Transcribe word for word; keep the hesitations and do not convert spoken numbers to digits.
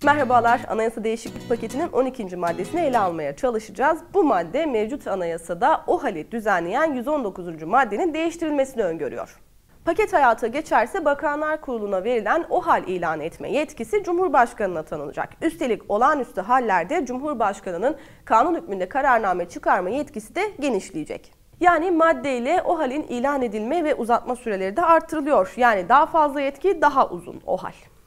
Merhabalar, anayasa değişiklik paketinin on ikinci maddesini ele almaya çalışacağız. Bu madde mevcut anayasada OHAL'i düzenleyen yüz on dokuzuncu maddenin değiştirilmesini öngörüyor. Paket hayata geçerse Bakanlar Kurulu'na verilen OHAL ilan etme yetkisi Cumhurbaşkanı'na tanınacak. Üstelik olağanüstü hallerde Cumhurbaşkanı'nın kanun hükmünde kararname çıkarma yetkisi de genişleyecek. Yani maddeyle OHAL'in ilan edilme ve uzatma süreleri de artırılıyor. Yani daha fazla yetki, daha uzun OHAL.